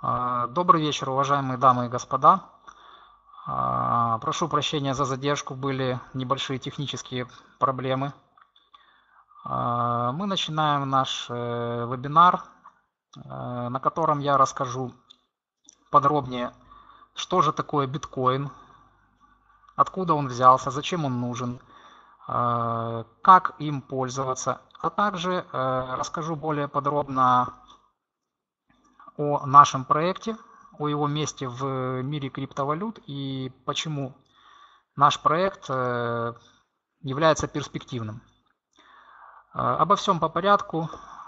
Добрый вечер, уважаемые дамы и господа. Прошу прощения за задержку, были небольшие технические проблемы. Мы начинаем наш вебинар, на котором я расскажу подробнее, что же такое биткоин, откуда он взялся, зачем он нужен, как им пользоваться, а также расскажу более подробно о нашем проекте, о его месте в мире криптовалют и почему наш проект является перспективным. Обо всем по порядку.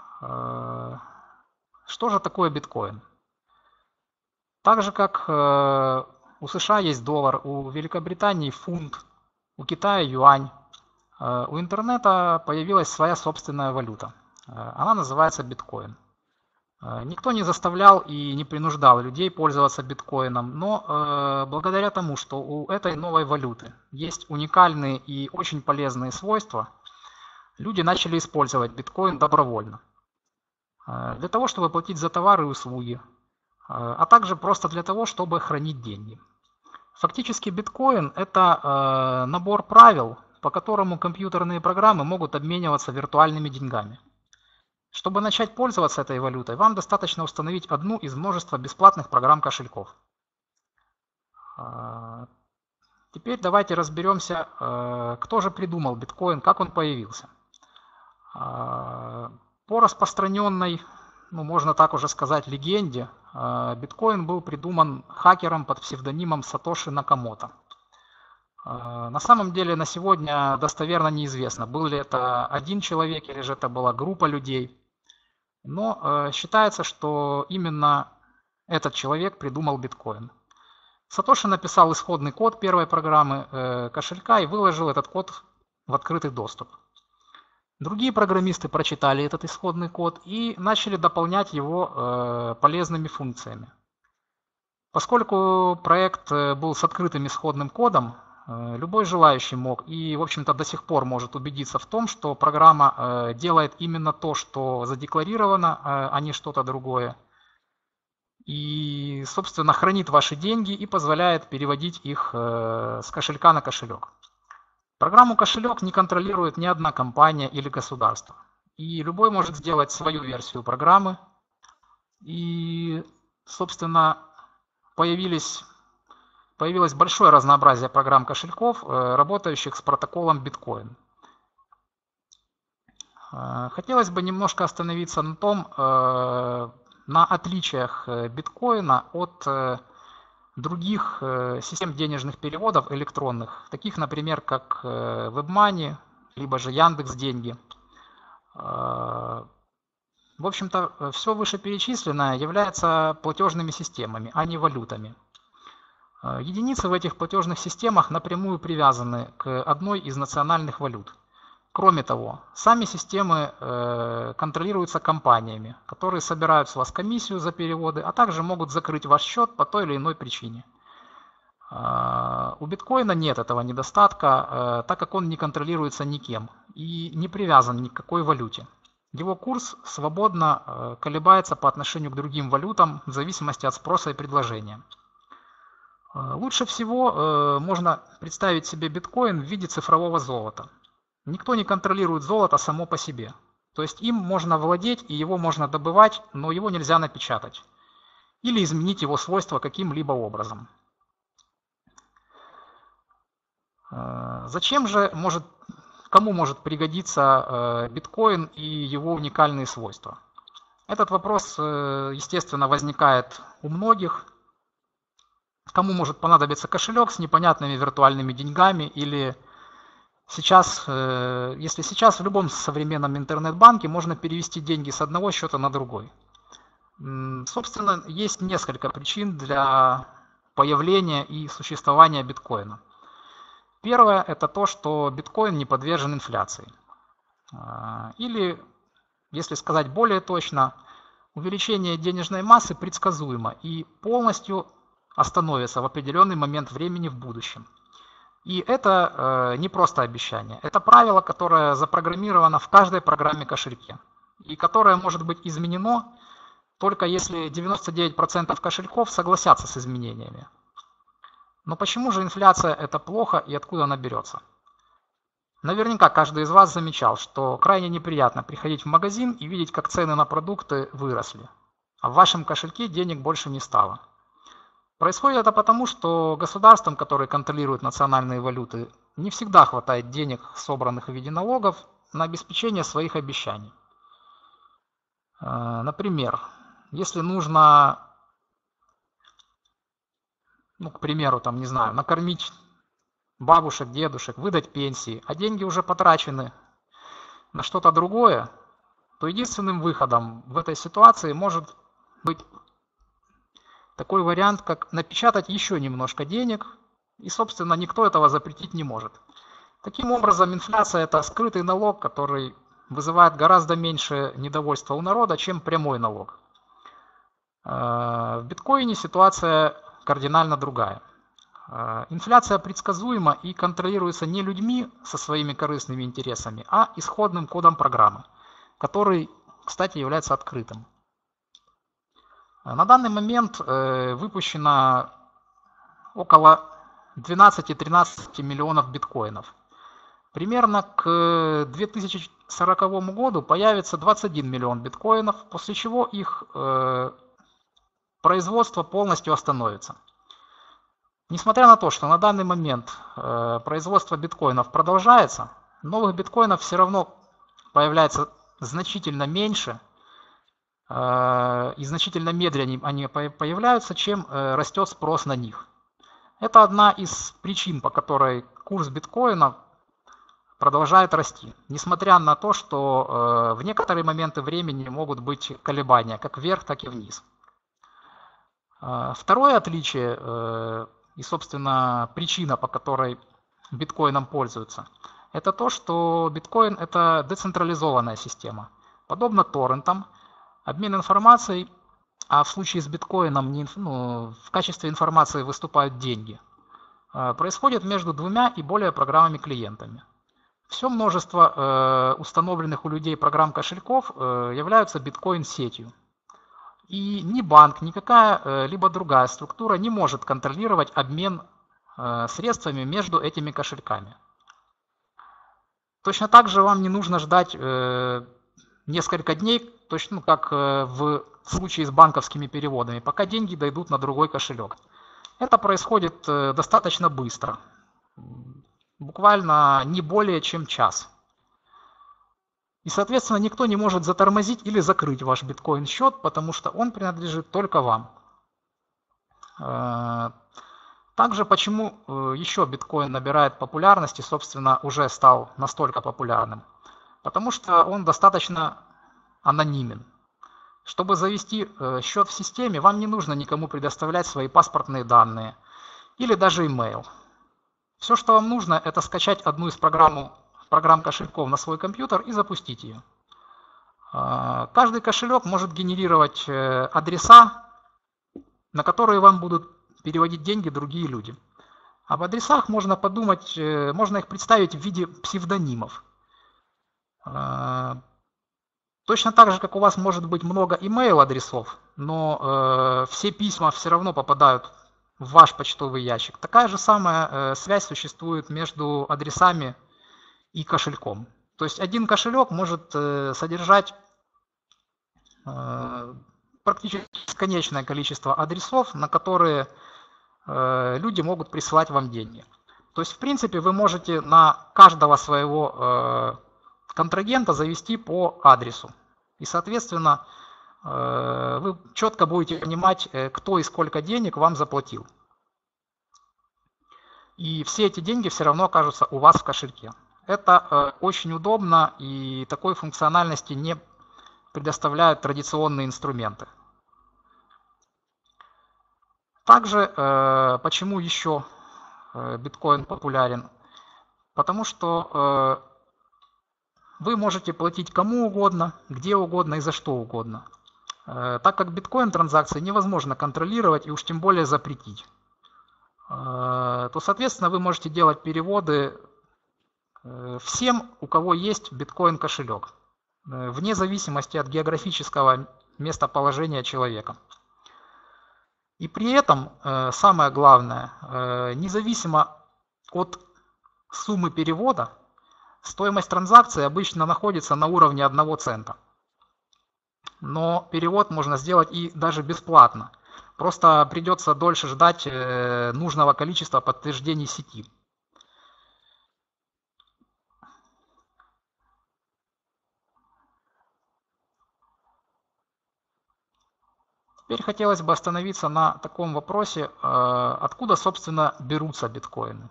Что же такое биткоин? Так же, как у США есть доллар, у Великобритании фунт, у Китая юань, у интернета появилась своя собственная валюта. Она называется биткоин. Никто не заставлял и не принуждал людей пользоваться биткоином, но благодаря тому, что у этой новой валюты есть уникальные и очень полезные свойства, люди начали использовать биткоин добровольно. Для того, чтобы платить за товары и услуги, а также просто для того, чтобы хранить деньги. Фактически биткоин – это набор правил, по которому компьютерные программы могут обмениваться виртуальными деньгами. Чтобы начать пользоваться этой валютой, вам достаточно установить одну из множества бесплатных программ-кошельков. Теперь давайте разберемся, кто же придумал биткоин, как он появился. По распространенной, можно так уже сказать, легенде, биткоин был придуман хакером под псевдонимом Сатоши Накамото. На самом деле на сегодня достоверно неизвестно, был ли это один человек или же это была группа людей. Но считается, что именно этот человек придумал биткоин. Сатоши написал исходный код первой программы кошелька и выложил этот код в открытый доступ. Другие программисты прочитали этот исходный код и начали дополнять его полезными функциями. Поскольку проект был с открытым исходным кодом, любой желающий мог и, в общем-то, до сих пор может убедиться в том, что программа делает именно то, что задекларировано, а не что-то другое. И, собственно, хранит ваши деньги и позволяет переводить их с кошелька на кошелек. Программу кошелек не контролирует ни одна компания или государство. И любой может сделать свою версию программы. И, собственно, появилось большое разнообразие программ-кошельков, работающих с протоколом биткоин. Хотелось бы немножко остановиться на том, на отличиях биткоина от других систем денежных переводов электронных, таких, например, как WebMoney, либо же Яндекс.Деньги. В общем-то, все вышеперечисленное является платежными системами, а не валютами. Единицы в этих платежных системах напрямую привязаны к одной из национальных валют. Кроме того, сами системы контролируются компаниями, которые собирают с вас комиссию за переводы, а также могут закрыть ваш счет по той или иной причине. У биткоина нет этого недостатка, так как он не контролируется никем и не привязан ни к какой валюте. Его курс свободно колебается по отношению к другим валютам в зависимости от спроса и предложения. Лучше всего можно представить себе биткоин в виде цифрового золота. Никто не контролирует золото само по себе. То есть им можно владеть и его можно добывать, но его нельзя напечатать. Или изменить его свойства каким-либо образом. Кому может пригодиться биткоин и его уникальные свойства? Этот вопрос, естественно, возникает у многих. Кому может понадобиться кошелек с непонятными виртуальными деньгами или если сейчас в любом современном интернет-банке можно перевести деньги с одного счета на другой. Собственно, есть несколько причин для появления и существования биткоина. Первое – это то, что биткоин не подвержен инфляции. Или, если сказать более точно, увеличение денежной массы предсказуемо и полностью остановится в определенный момент времени в будущем. И это не просто обещание, это правило, которое запрограммировано в каждой программе кошельке и которое может быть изменено только если 99% кошельков согласятся с изменениями. Но почему же инфляция это плохо и откуда она берется? Наверняка каждый из вас замечал, что крайне неприятно приходить в магазин и видеть, как цены на продукты выросли, а в вашем кошельке денег больше не стало. Происходит это потому, что государствам, которые контролируют национальные валюты, не всегда хватает денег, собранных в виде налогов, на обеспечение своих обещаний. Например, если нужно, к примеру, не знаю, накормить бабушек, дедушек, выдать пенсии, а деньги уже потрачены на что-то другое, то единственным выходом в этой ситуации может быть такой вариант, как напечатать еще немножко денег, и, собственно, никто этого запретить не может. Таким образом, инфляция – это скрытый налог, который вызывает гораздо меньше недовольства у народа, чем прямой налог. В биткоине ситуация кардинально другая. Инфляция предсказуема и контролируется не людьми со своими корыстными интересами, а исходным кодом программы, который, кстати, является открытым. На данный момент выпущено около 12-13 миллионов биткоинов. Примерно к 2040 году появится 21 миллион биткоинов, после чего их производство полностью остановится. Несмотря на то, что на данный момент производство биткоинов продолжается, новых биткоинов все равно появляется значительно меньше и значительно медленнее они появляются, чем растет спрос на них. Это одна из причин, по которой курс биткоина продолжает расти, несмотря на то, что в некоторые моменты времени могут быть колебания, как вверх, так и вниз. Второе отличие и, собственно, причина, по которой биткоином пользуются, это то, что биткоин – это децентрализованная система. Подобно торрентам, обмен информацией, а в случае с биткоином в качестве информации выступают деньги, происходит между двумя и более программами-клиентами. Все множество установленных у людей программ-кошельков являются биткоин-сетью. И ни банк, ни какая-либо другая структура не может контролировать обмен средствами между этими кошельками. Точно так же вам не нужно ждать несколько дней, точно как в случае с банковскими переводами, пока деньги дойдут на другой кошелек. Это происходит достаточно быстро, буквально не более чем час. И, соответственно, никто не может затормозить или закрыть ваш биткоин-счет, потому что он принадлежит только вам. Также почему еще биткоин набирает популярность и, собственно, уже стал настолько популярным? Потому что он достаточно анонимен. Чтобы завести счет в системе, вам не нужно никому предоставлять свои паспортные данные или даже email. Все, что вам нужно, это скачать одну из программ кошельков на свой компьютер и запустить ее. Каждый кошелек может генерировать адреса, на которые вам будут переводить деньги другие люди. Об адресах можно подумать, можно их представить в виде псевдонимов. Точно так же, как у вас может быть много email-адресов, но все письма все равно попадают в ваш почтовый ящик. Такая же самая связь существует между адресами и кошельком. То есть один кошелек может содержать практически бесконечное количество адресов, на которые люди могут присылать вам деньги. То есть, в принципе, вы можете на каждого своего контрагента завести по адресу. И, соответственно, вы четко будете понимать, кто и сколько денег вам заплатил. И все эти деньги все равно окажутся у вас в кошельке. Это очень удобно, и такой функциональности не предоставляют традиционные инструменты. Также, почему еще биткоин популярен? Потому что вы можете платить кому угодно, где угодно и за что угодно. Так как биткоин-транзакции невозможно контролировать и уж тем более запретить, то, соответственно, вы можете делать переводы всем, у кого есть биткоин-кошелек, вне зависимости от географического местоположения человека. И при этом, самое главное, независимо от суммы перевода, стоимость транзакции обычно находится на уровне 1 цента. Но перевод можно сделать и даже бесплатно. Просто придется дольше ждать нужного количества подтверждений сети. Теперь хотелось бы остановиться на таком вопросе, откуда, собственно, берутся биткоины.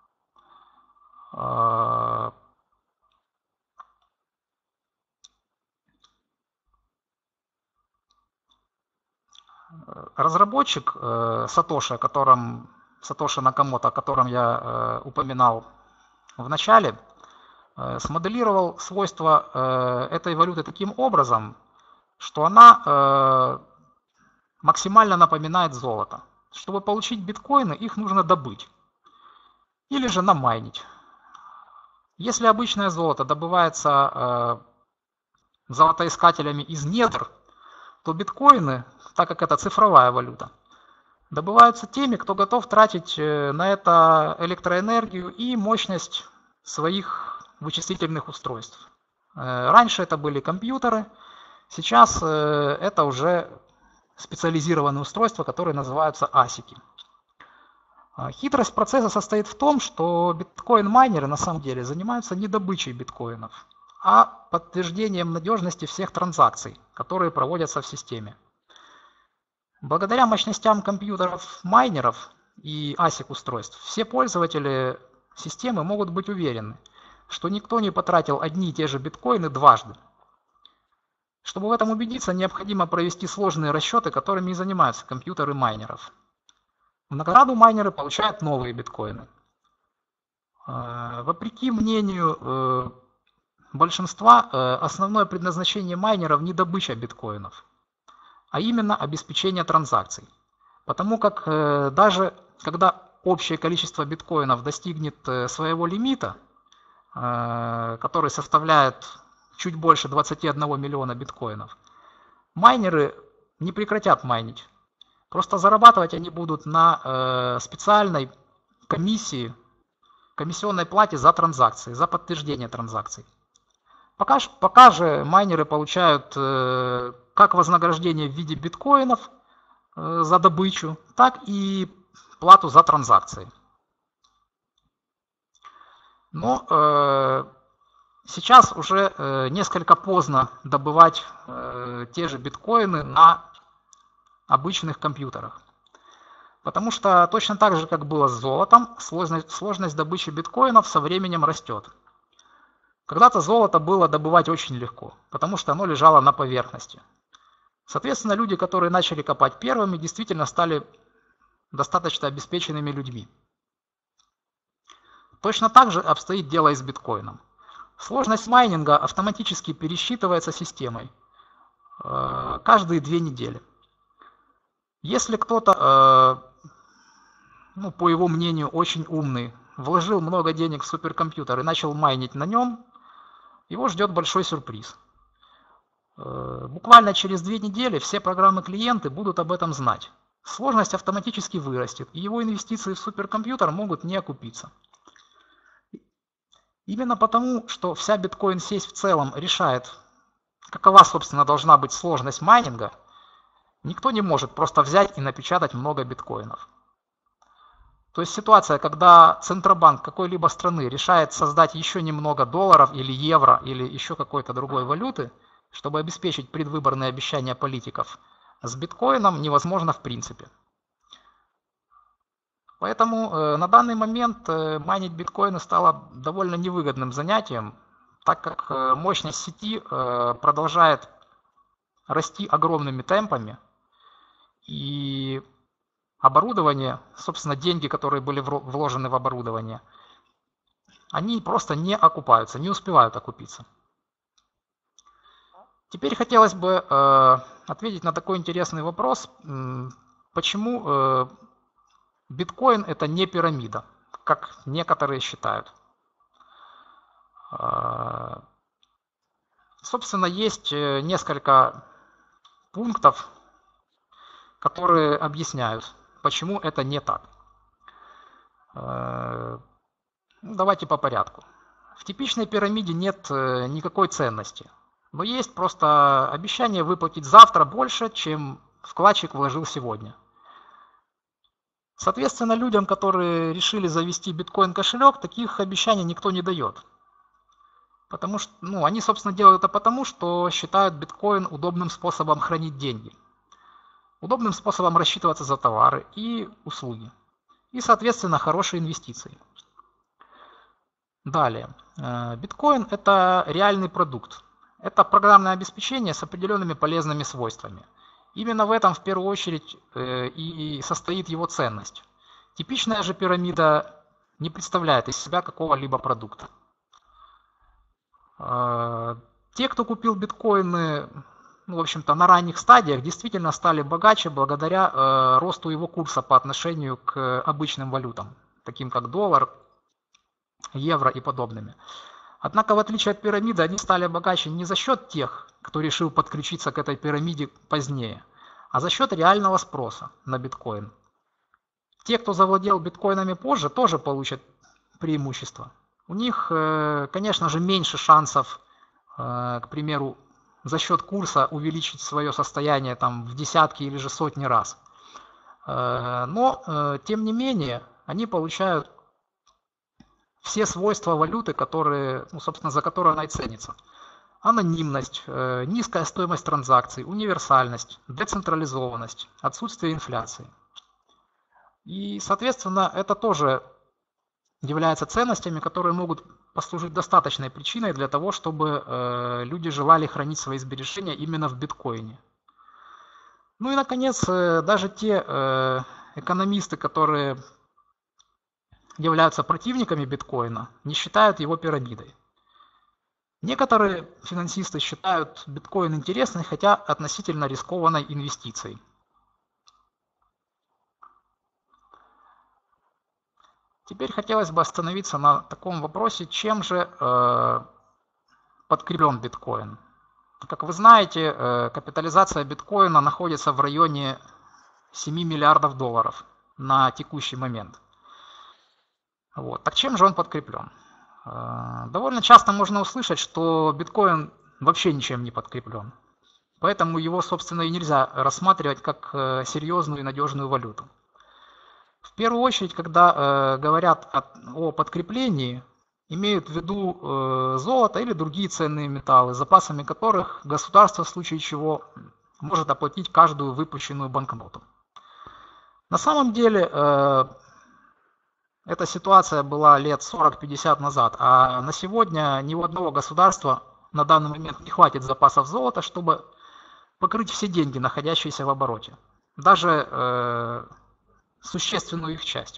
Разработчик Сатоши, Сатоши Накамото, о котором я упоминал в начале, смоделировал свойства этой валюты таким образом, что она максимально напоминает золото. Чтобы получить биткоины, их нужно добыть или же намайнить. Если обычное золото добывается золотоискателями из недр, то биткоины, так как это цифровая валюта, добываются теми, кто готов тратить на это электроэнергию и мощность своих вычислительных устройств. Раньше это были компьютеры, сейчас это уже специализированные устройства, которые называются ASIC. Хитрость процесса состоит в том, что биткоин-майнеры на самом деле занимаются не добычей биткоинов, а подтверждением надежности всех транзакций, которые проводятся в системе. Благодаря мощностям компьютеров-майнеров и ASIC-устройств все пользователи системы могут быть уверены, что никто не потратил одни и те же биткоины дважды. Чтобы в этом убедиться, необходимо провести сложные расчеты, которыми и занимаются компьютеры майнеров. В награду майнеры получают новые биткоины. Вопреки мнению большинства, основное предназначение майнеров не добыча биткоинов, а именно обеспечение транзакций. Потому как даже когда общее количество биткоинов достигнет своего лимита, который составляет чуть больше 21 миллиона биткоинов, майнеры не прекратят майнить. Просто зарабатывать они будут на специальной комиссионной плате за транзакции, за подтверждение транзакций. Пока же майнеры получают как вознаграждение в виде биткоинов за добычу, так и плату за транзакции. Но сейчас уже несколько поздно добывать те же биткоины на обычных компьютерах. Потому что точно так же, как было с золотом, сложность добычи биткоинов со временем растет. Когда-то золото было добывать очень легко, потому что оно лежало на поверхности. Соответственно, люди, которые начали копать первыми, действительно стали достаточно обеспеченными людьми. Точно так же обстоит дело и с биткоином. Сложность майнинга автоматически пересчитывается системой каждые 2 недели. Если кто-то, по его мнению, очень умный, вложил много денег в суперкомпьютер и начал майнить на нем, его ждет большой сюрприз. Буквально через 2 недели все программы-клиенты будут об этом знать. Сложность автоматически вырастет, и его инвестиции в суперкомпьютер могут не окупиться. Именно потому, что вся биткоин-сеть в целом решает, какова, собственно, должна быть сложность майнинга, никто не может просто взять и напечатать много биткоинов. То есть ситуация, когда Центробанк какой-либо страны решает создать еще немного долларов или евро или еще какой-то другой валюты, чтобы обеспечить предвыборные обещания политиков, с биткоином невозможно в принципе. Поэтому на данный момент майнить биткоины стало довольно невыгодным занятием, так как мощность сети продолжает расти огромными темпами, и оборудование, собственно, деньги, которые были вложены в оборудование, они просто не окупаются, не успевают окупиться. Теперь хотелось бы ответить на такой интересный вопрос, почему биткоин это не пирамида, как некоторые считают. Собственно, есть несколько пунктов, которые объясняют, почему это не так. Давайте по порядку. В типичной пирамиде нет никакой ценности, но есть просто обещание выплатить завтра больше, чем вкладчик вложил сегодня. Соответственно, людям, которые решили завести биткоин-кошелек, таких обещаний никто не дает. Потому что, они, собственно, делают это потому, что считают биткоин удобным способом хранить деньги, удобным способом рассчитываться за товары и услуги, и, соответственно, хорошие инвестиции. Далее. Биткоин – это реальный продукт. Это программное обеспечение с определенными полезными свойствами. Именно в этом в первую очередь и состоит его ценность. Типичная же пирамида не представляет из себя какого-либо продукта. Те, кто купил биткоины, в общем-то, на ранних стадиях, действительно стали богаче благодаря росту его курса по отношению к обычным валютам, таким как доллар, евро и подобными. Однако, в отличие от пирамиды, они стали богаче не за счет тех, кто решил подключиться к этой пирамиде позднее, а за счет реального спроса на биткоин. Те, кто завладел биткоинами позже, тоже получат преимущество. У них, конечно же, меньше шансов, к примеру, за счет курса увеличить свое состояние там, в десятки или же сотни раз. Но, тем не менее, они получают все свойства валюты, которые, собственно, за которые она и ценится. Анонимность, низкая стоимость транзакций, универсальность, децентрализованность, отсутствие инфляции. И, соответственно, это тоже являются ценностями, которые могут послужить достаточной причиной для того, чтобы люди желали хранить свои сбережения именно в биткоине. Ну и, наконец, даже те экономисты, которые являются противниками биткоина, не считают его пирамидой. Некоторые финансисты считают биткоин интересной, хотя относительно рискованной инвестицией. Теперь хотелось бы остановиться на таком вопросе, чем же подкреплен биткоин. Как вы знаете, капитализация биткоина находится в районе 7 миллиардов долларов на текущий момент. Так чем же он подкреплен? Довольно часто можно услышать, что биткоин вообще ничем не подкреплен. Поэтому его, собственно, и нельзя рассматривать как серьезную и надежную валюту. В первую очередь, когда говорят о подкреплении, имеют в виду золото или другие ценные металлы, запасами которых государство в случае чего может оплатить каждую выпущенную банкноту. На самом деле, эта ситуация была лет 40-50 назад, а на сегодня ни у одного государства на данный момент не хватит запасов золота, чтобы покрыть все деньги, находящиеся в обороте, даже существенную их часть.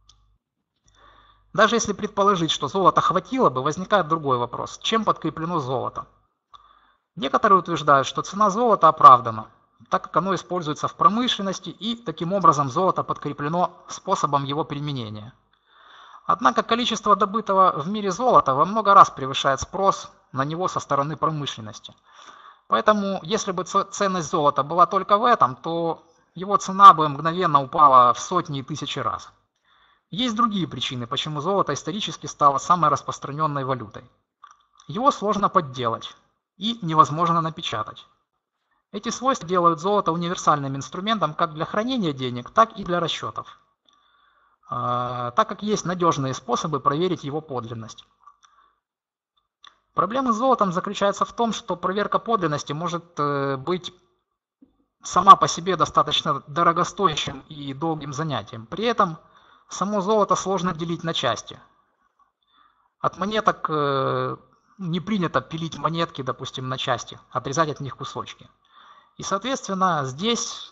Даже если предположить, что золота хватило бы, возникает другой вопрос. Чем подкреплено золото? Некоторые утверждают, что цена золота оправдана, так как оно используется в промышленности и таким образом золото подкреплено способом его применения. Однако количество добытого в мире золота во много раз превышает спрос на него со стороны промышленности. Поэтому, если бы ценность золота была только в этом, то его цена бы мгновенно упала в сотни и тысячи раз. Есть другие причины, почему золото исторически стало самой распространенной валютой. Его сложно подделать и невозможно напечатать. Эти свойства делают золото универсальным инструментом как для хранения денег, так и для расчетов, так как есть надежные способы проверить его подлинность. Проблема с золотом заключается в том, что проверка подлинности может быть сама по себе достаточно дорогостоящим и долгим занятием. При этом само золото сложно делить на части. От монеток не принято пилить монетки, допустим, на части, отрезать от них кусочки. И, соответственно, здесь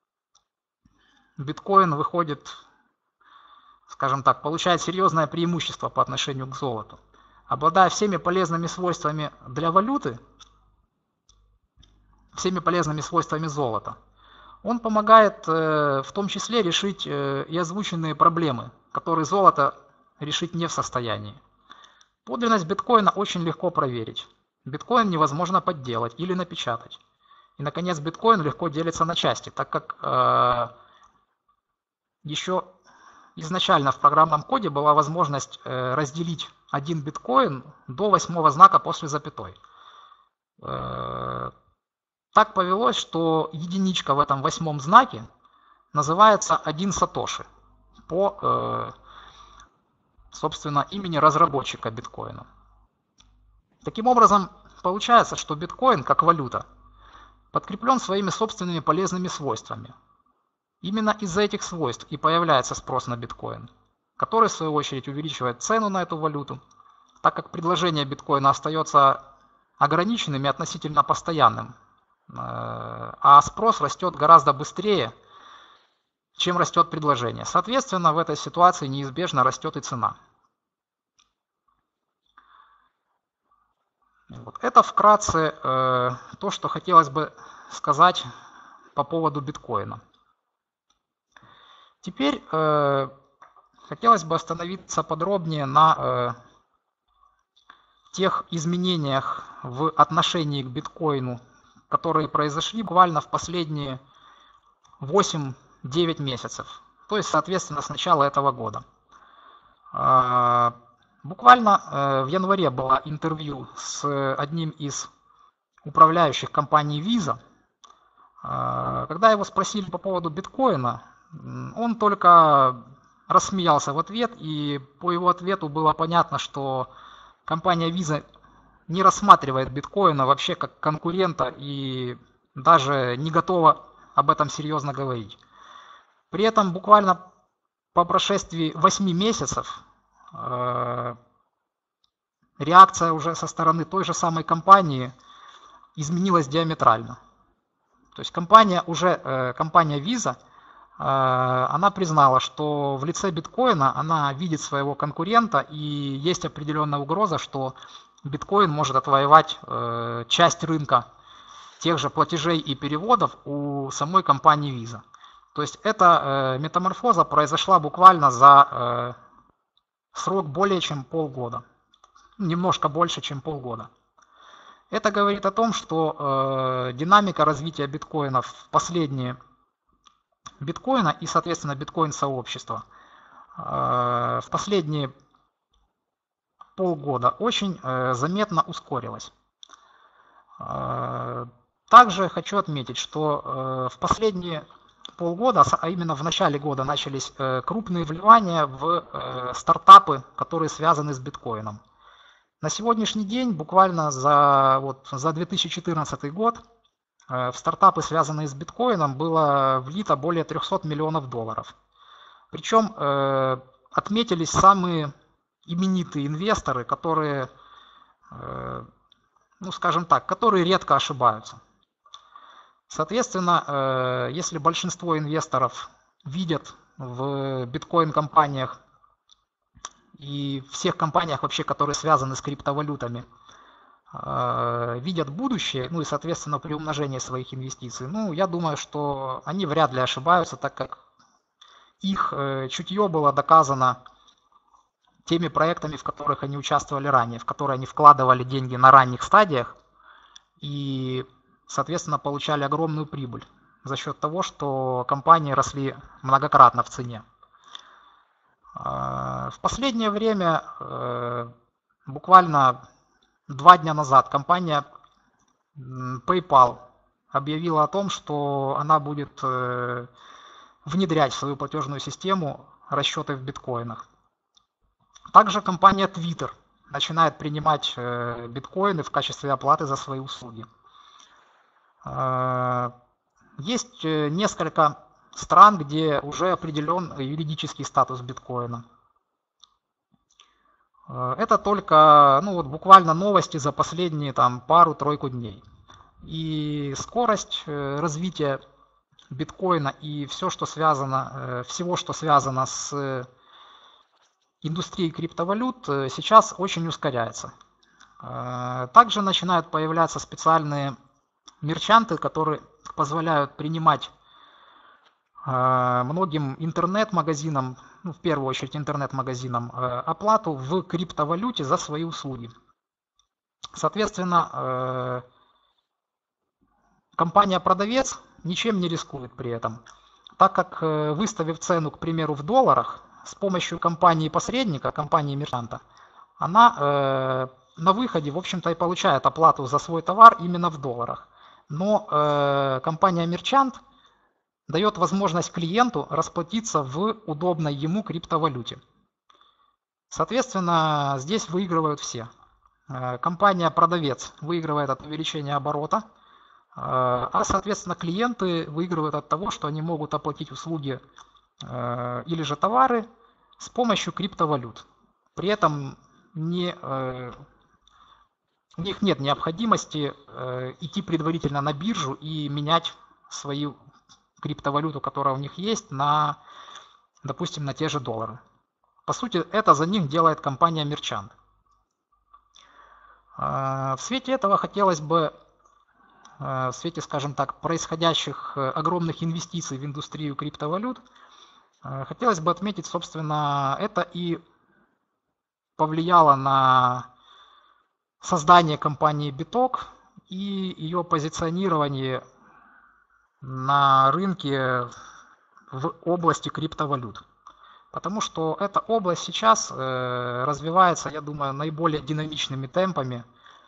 биткоин выходит, скажем так, получает серьезное преимущество по отношению к золоту. Обладая всеми полезными свойствами для валюты, всеми полезными свойствами золота, он помогает в том числе решить и озвученные проблемы, которые золото решить не в состоянии. Подлинность биткоина очень легко проверить. Биткоин невозможно подделать или напечатать. И, наконец, биткоин легко делится на части, так как еще изначально в программном коде была возможность разделить один биткоин до 8-го знака после запятой. Так повелось, что единичка в этом 8-м знаке называется 1 сатоши по, собственно, имени разработчика биткоина. Таким образом, получается, что биткоин, как валюта, подкреплен своими собственными полезными свойствами. Именно из-за этих свойств и появляется спрос на биткоин, который, в свою очередь, увеличивает цену на эту валюту, так как предложение биткоина остается ограниченным и относительно постоянным, а спрос растет гораздо быстрее, чем растет предложение. Соответственно, в этой ситуации неизбежно растет и цена. Вот. Это вкратце то, что хотелось бы сказать по поводу биткоина. Теперь хотелось бы остановиться подробнее на тех изменениях в отношении к биткоину, которые произошли буквально в последние 8-9 месяцев, то есть, соответственно, с начала этого года. Буквально в январе было интервью с одним из управляющих компаний Visa. Когда его спросили по поводу биткоина, он только рассмеялся в ответ, и по его ответу было понятно, что компания Visa не рассматривает биткоина вообще как конкурента и даже не готова об этом серьезно говорить. При этом буквально по прошествии 8 месяцев реакция уже со стороны той же самой компании изменилась диаметрально. То есть компания Visa, она признала, что в лице биткоина она видит своего конкурента, и есть определенная угроза, что биткоин может отвоевать часть рынка тех же платежей и переводов у самой компании Visa. То есть эта метаморфоза произошла буквально за срок более чем полгода, немножко больше, чем полгода. Это говорит о том, что динамика развития биткоина в последние биткоина и, соответственно, биткоин-сообщества в последние полгода очень заметно ускорилась. Также хочу отметить, что в последние полгода, а именно в начале года, начались крупные вливания в стартапы, которые связаны с биткоином. На сегодняшний день, буквально за 2014 год, в стартапы, связанные с биткоином, было влито более 300 миллионов долларов. Причем отметились самые именитые инвесторы, которые, ну скажем так, которые редко ошибаются. Соответственно, если большинство инвесторов видят в биткоин-компаниях и всех компаниях вообще, которые связаны с криптовалютами, видят будущее, ну и, соответственно, приумножение своих инвестиций, ну, я думаю, что они вряд ли ошибаются, так как их чутье было доказано теми проектами, в которых они участвовали ранее, в которые они вкладывали деньги на ранних стадиях и, соответственно, получали огромную прибыль за счет того, что компании росли многократно в цене. В последнее время, буквально 2 дня назад, компания PayPal объявила о том, что она будет внедрять в свою платежную систему расчеты в биткоинах. Также компания Twitter начинает принимать биткоины в качестве оплаты за свои услуги. Есть несколько стран, где уже определен юридический статус биткоина. Это только буквально новости за последние пару-тройку дней. И скорость развития биткоина и всего, что связано с индустрией криптовалют, сейчас очень ускоряется. Также начинают появляться специальные мерчанты, которые позволяют принимать многим интернет-магазинам, в первую очередь интернет-магазинам, оплату в криптовалюте за свои услуги. Соответственно, компания-продавец ничем не рискует при этом, так как, выставив цену, к примеру, в долларах, с помощью компании-посредника, компании-мерчанта, она на выходе, в общем-то, и получает оплату за свой товар именно в долларах. Но компания-мерчант дает возможность клиенту расплатиться в удобной ему криптовалюте. Соответственно, здесь выигрывают все. Компания-продавец выигрывает от увеличения оборота, а, соответственно, клиенты выигрывают от того, что они могут оплатить услуги или же товары с помощью криптовалют. При этом у них нет необходимости идти предварительно на биржу и менять свою криптовалюту, которая у них есть, на, допустим, на те же доллары. По сути, это за них делает компания Merchant. В свете этого хотелось бы, в свете, скажем так, происходящих огромных инвестиций в индустрию криптовалют, хотелось бы отметить, собственно, это и повлияло на создание компании Bitok и ее позиционирование на рынке в области криптовалют. Потому что эта область сейчас развивается, я думаю, наиболее динамичными темпами.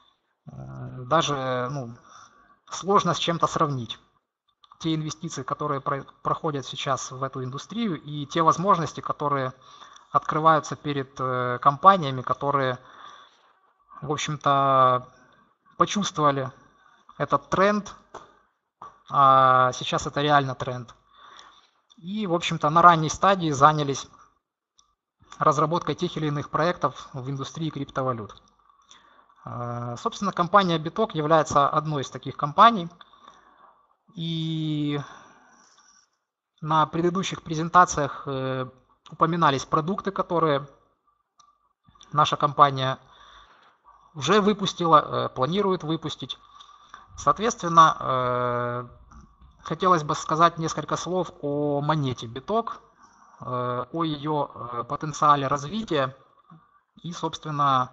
Даже сложно с чем-то сравнить те инвестиции, которые проходят сейчас в эту индустрию, и те возможности, которые открываются перед компаниями, которые, в общем-то, почувствовали этот тренд, а сейчас это реально тренд. И, в общем-то, на ранней стадии занялись разработкой тех или иных проектов в индустрии криптовалют. Собственно, компания Bitok является одной из таких компаний. И на предыдущих презентациях упоминались продукты, которые наша компания уже выпустила, планирует выпустить. Соответственно, хотелось бы сказать несколько слов о монете Bitok, о ее потенциале развития и, собственно,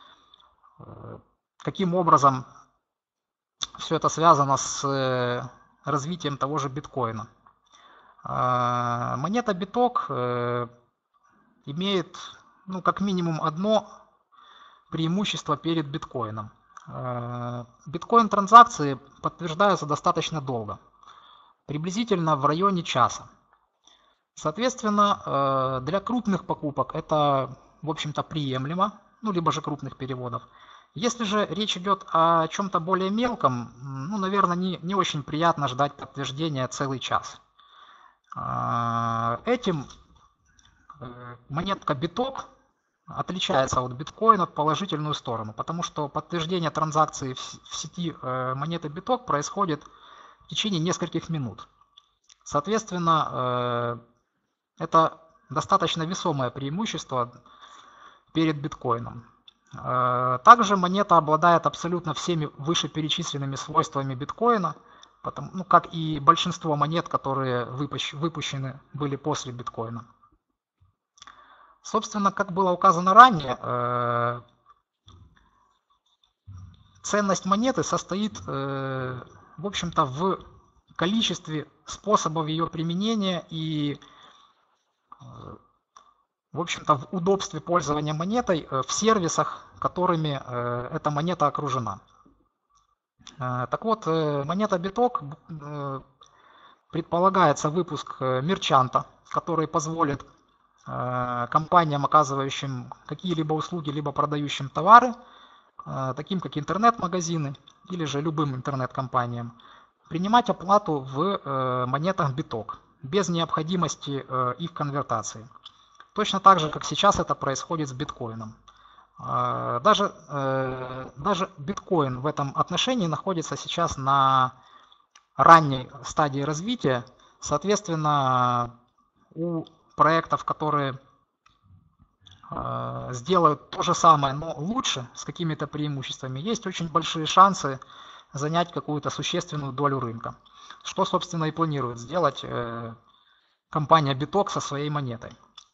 каким образом все это связано с развитием того же биткоина. Монета Bitok имеет, как минимум одно преимущество перед биткоином. Биткоин-транзакции подтверждаются достаточно долго, приблизительно в районе часа. Соответственно, для крупных покупок это, в общем-то, приемлемо, либо же крупных переводов. Если же речь идет о чем-то более мелком, наверное, не очень приятно ждать подтверждения целый час. Этим монетка Bitok отличается от биткоина в положительную сторону, потому что подтверждение транзакции в сети монеты Bitok происходит в течение нескольких минут. Соответственно, это достаточно весомое преимущество перед биткоином. Также монета обладает абсолютно всеми вышеперечисленными свойствами биткоина, как и большинство монет, которые выпущены были после биткоина. Собственно, как было указано ранее, ценность монеты состоит, в общем-то, в количестве способов ее применения и, в общем-то, в удобстве пользования монетой в сервисах, которыми эта монета окружена. Так вот, монета Bitok предполагается выпуск мерчанта, который позволит компаниям, оказывающим какие-либо услуги, либо продающим товары, таким как интернет-магазины или же любым интернет-компаниям, принимать оплату в монетах Bitok без необходимости их конвертации. Точно так же, как сейчас это происходит с биткоином. Даже биткоин в этом отношении находится сейчас на ранней стадии развития. Соответственно, у проектов, которые сделают то же самое, но лучше, с какими-то преимуществами, есть очень большие шансы занять какую-то существенную долю рынка. Что, собственно, и планирует сделать компания Bitok со своей монетой.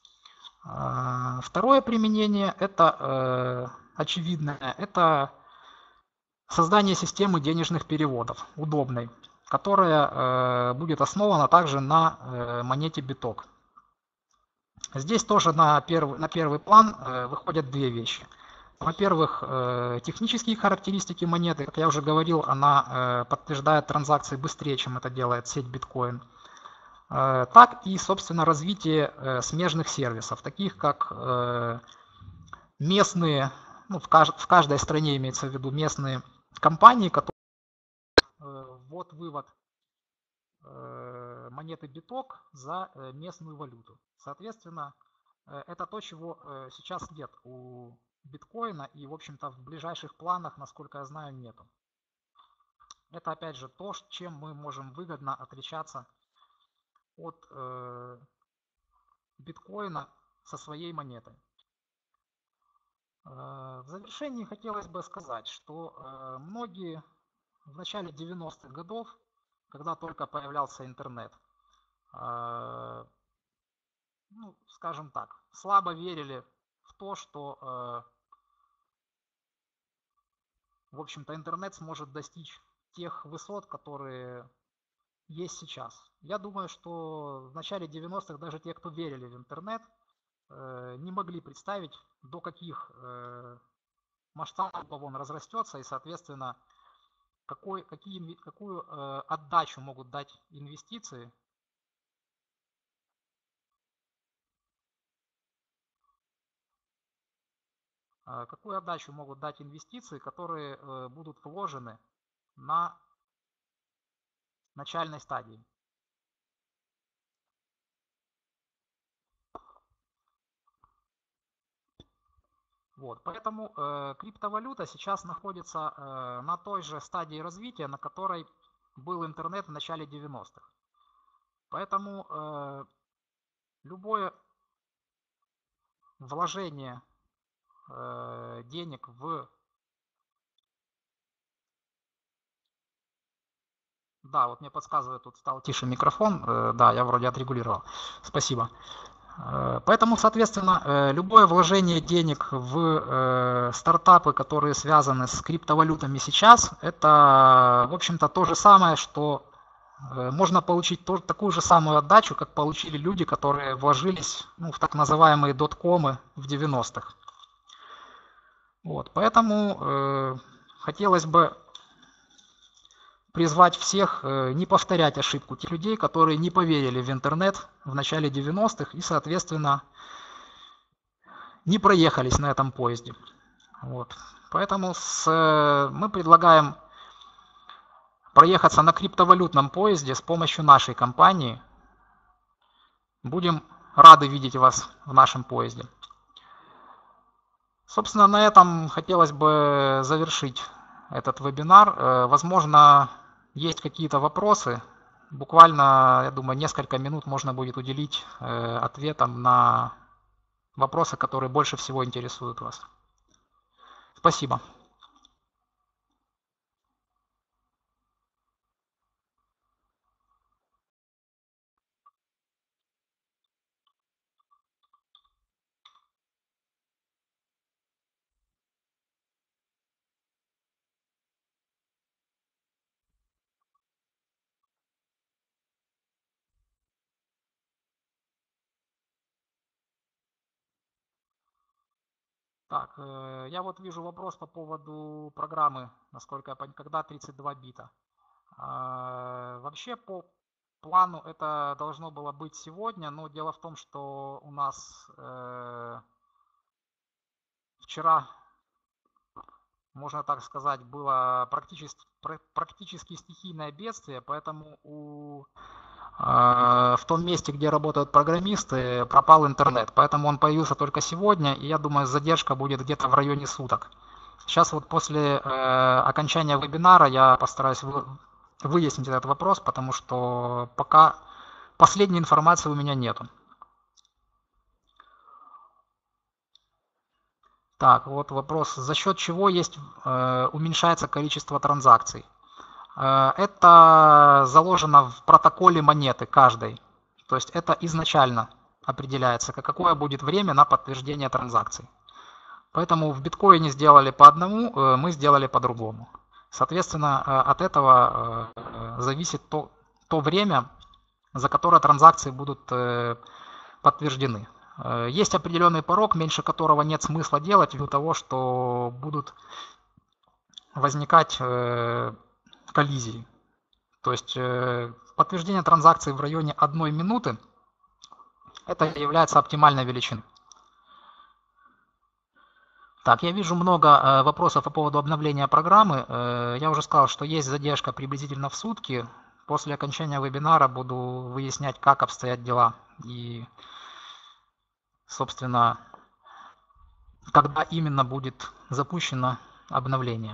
Второе применение, это очевидное, это создание системы денежных переводов, удобной. которая будет основана также на монете биток. Здесь тоже на первый план выходят две вещи. Во-первых, технические характеристики монеты. Как я уже говорил, она подтверждает транзакции быстрее, чем это делает сеть биткоин. Так и, собственно, развитие смежных сервисов, таких как местные, ну, в каждой стране имеется в виду местные компании, которые ввод-вывод монеты биток за местную валюту. Соответственно, это то, чего сейчас нет у биткоина и, в общем-то, в ближайших планах, насколько я знаю, нету. Это, опять же, то, чем мы можем выгодно отличаться от биткоина со своей монетой. В завершении хотелось бы сказать, что многие в начале 90-х годов, когда только появлялся интернет, ну, скажем так, слабо верили в то, что, в общем-то, интернет сможет достичь тех высот, которые есть сейчас. Я думаю, что в начале 90-х даже те, кто верили в интернет, не могли представить, до каких масштабов он разрастется и, соответственно, какую отдачу могут дать инвестиции. Какую отдачу могут дать инвестиции, которые будут вложены на начальной стадии. Вот, поэтому криптовалюта сейчас находится на той же стадии развития, на которой был интернет в начале 90-х. Поэтому любое вложение денег в... Да, вот мне подсказывает, тут стал тише микрофон. Да, я вроде отрегулировал. Спасибо. Поэтому, соответственно, любое вложение денег в стартапы, которые связаны с криптовалютами сейчас, это, в общем-то, то же самое, что можно получить такую же самую отдачу, как получили люди, которые вложились, ну, в так называемые доткомы в 90-х. Вот, поэтому хотелось бы призвать всех не повторять ошибку тех людей, которые не поверили в интернет в начале 90-х и, соответственно, не проехались на этом поезде. Вот. Поэтому мы предлагаем проехаться на криптовалютном поезде с помощью нашей компании. Будем рады видеть вас в нашем поезде. Собственно, на этом хотелось бы завершить этот вебинар. Возможно, есть какие-то вопросы. Буквально, я думаю, несколько минут можно будет уделить ответам на вопросы, которые больше всего интересуют вас. Спасибо. Так, я вот вижу вопрос по поводу программы, насколько я понимаю, когда 32 бита. Вообще по плану это должно было быть сегодня, но дело в том, что у нас вчера, можно так сказать, было практически стихийное бедствие, поэтому в том месте, где работают программисты, пропал интернет. Поэтому он появился только сегодня, и я думаю, задержка будет где-то в районе суток. Сейчас вот после окончания вебинара я постараюсь выяснить этот вопрос, потому что пока последней информации у меня нету. Так, вот вопрос, за счет чего уменьшается количество транзакций. Это заложено в протоколе монеты каждой. То есть это изначально определяется, какое будет время на подтверждение транзакций. Поэтому в биткоине сделали по одному, мы сделали по другому. Соответственно, от этого зависит то время, за которое транзакции будут подтверждены. Есть определенный порог, меньше которого нет смысла делать, ввиду того, что будут возникать коллизии. То есть подтверждение транзакции в районе 1 минуты это является оптимальной величиной. Так, я вижу много вопросов по поводу обновления программы. Я уже сказал, что есть задержка приблизительно в сутки. После окончания вебинара буду выяснять, как обстоят дела и, собственно, когда именно будет запущено обновление.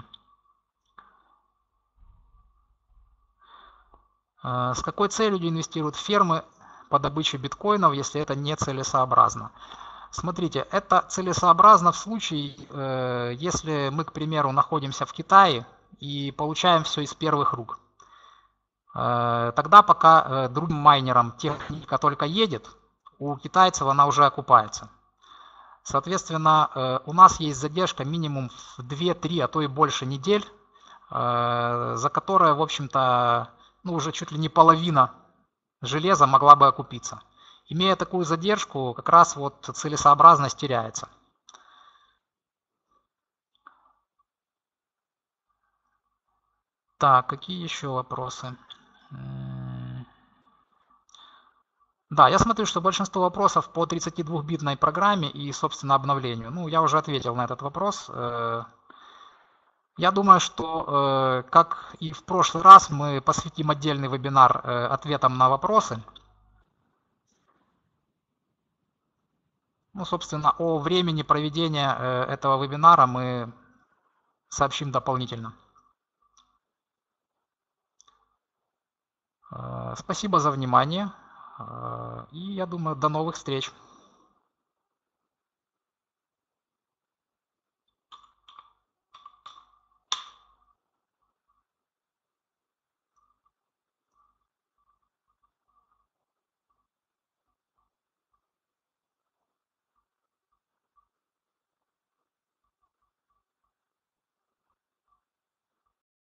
С какой целью инвестируют фермы по добыче биткоинов, если это не целесообразно? Смотрите, это целесообразно в случае, если мы, к примеру, находимся в Китае и получаем все из первых рук. Тогда пока другим майнерам техника только едет, у китайцев она уже окупается. Соответственно, у нас есть задержка минимум в 2-3, а то и больше недель, за которое, в общем-то, уже чуть ли не половина железа могла бы окупиться. Имея такую задержку, как раз вот целесообразность теряется. Так, какие еще вопросы? Да, я смотрю, что большинство вопросов по 32-битной программе и, собственно, обновлению. Ну, я уже ответил на этот вопрос. Я думаю, что, как и в прошлый раз, мы посвятим отдельный вебинар ответам на вопросы. Ну, собственно, о времени проведения этого вебинара мы сообщим дополнительно. Спасибо за внимание. И я думаю, до новых встреч.